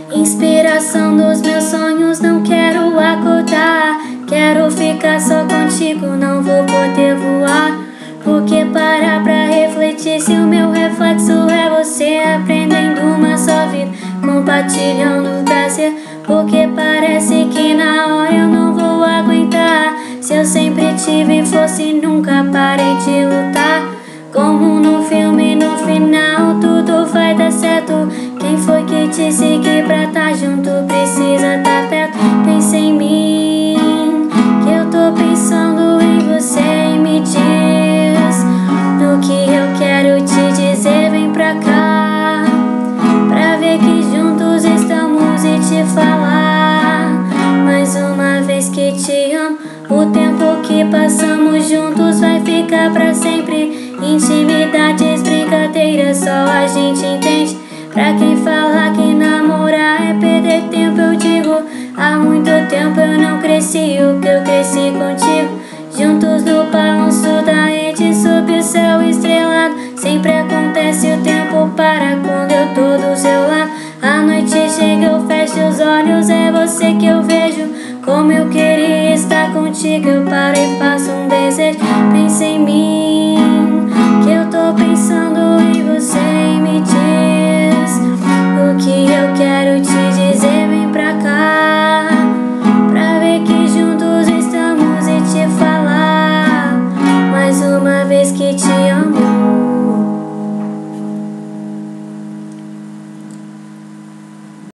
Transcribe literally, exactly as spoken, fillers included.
Inspiração dos meus sonhos, não quero acordar. Quero ficar só contigo, não vou poder voar. Porque parar pra refletir se o meu reflexo é você, aprendendo uma só vida, compartilhando o prazer. Porque parece que na hora eu não vou aguentar. Se eu sempre tive força e nunca parei de lutar. Como no filme, no final tudo vai dar certo. Quem foi que disse que pra tá junto precisa tá perto? Pensa em mim, que eu tô pensando em você. E me diz do que eu quero te dizer. Vem pra cá, pra ver que juntos estamos e te falar mais uma vez que te amo. O tempo que passamos juntos vai ficar pra sempre. Intimidades, brincadeiras, só a gente entende. Pra quem fala que namorar é perder tempo, eu digo, há muito tempo eu não cresci o que eu cresci contigo. Juntos no balanço da rede, sob o céu estrelado. Sempre acontece, o tempo para quando eu tô do seu lado. A noite chega, eu fecho os olhos, é você que eu vejo. Como eu queria estar contigo, eu paro e faço um desejo. Pensa em mim, que eu tô pensando